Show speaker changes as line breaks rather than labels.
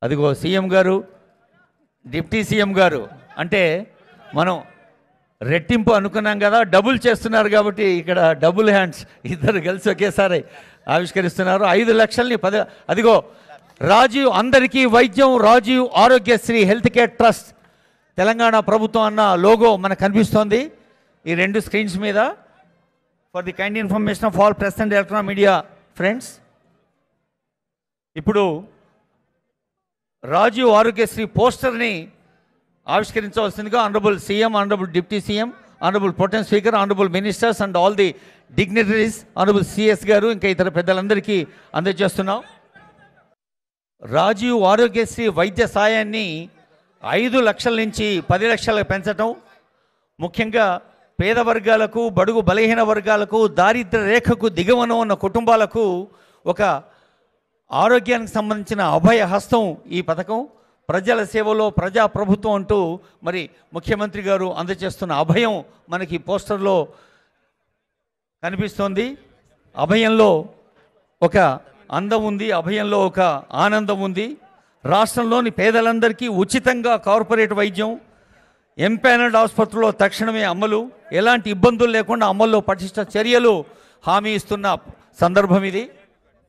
అదిగో సీఎం గారు, deputy CM గారు, అంటే మనం రెట్టింపు అనుకున్నాం కదా, డబుల్ చేస్తున్నారు కాబట్టి ఇక్కడ డబుల్ హ్యాండ్స్ ఇద్దరు కలిసి ఒకేసారి ఆవిష్కరిస్తున్నారు. 5 లక్షల్ని అదిగో రాజీవ్ అందరికీ వైద్యం, Rajiv Aarogyasri health care trust, Telangana ప్రభుత్వం అన్న లోగో మనకు కనిపిస్తోంది ఈ 2 స్క్రీన్స్ మీద. For the kind information of all press and electronic media friends, ఇప్పుడు రాజీవ్ ఆరోగ్యశ్రీ పోస్టర్ని ఆవిష్కరించవలసిందిగా honourable CM, honourable deputy CM, honourable protem speaker, honourable ministers and all the dignitaries, honourable CS గారు, ఇంకా ఇతర పెద్దలందరికీ అందజేస్తున్నాం. రాజీవ్ ఆరోగ్యశ్రీ వైద్య సాయాన్ని 5 లక్షల నుంచి 10 లక్షలకు పెంచడం, ముఖ్యంగా పేద వర్గాలకు, బడుగు బలహీన వర్గాలకు, దారిద్ర్య రేఖకు దిగువన ఉన్న కుటుంబాలకు ఒక ఆరోగ్యానికి సంబంధించిన అభయ హస్తం ఈ పథకం. ప్రజల సేవలో ప్రజాప్రభుత్వం అంటూ మరి ముఖ్యమంత్రి గారు అందజేస్తున్న అభయం మనకి పోస్టర్లో కనిపిస్తోంది. అభయంలో ఒక అందం ఉంది, అభయంలో ఒక ఆనందం ఉంది. రాష్ట్రంలోని పేదలందరికీ ఉచితంగా కార్పొరేట్ వైద్యం, ఎంపానల్డ్ ఆసుపత్రుల్లో తక్షణమే అమలు, ఎలాంటి ఇబ్బందులు లేకుండా అమల్లో పటిష్ట చర్యలు హామీ ఇస్తున్న సందర్భం ఇది.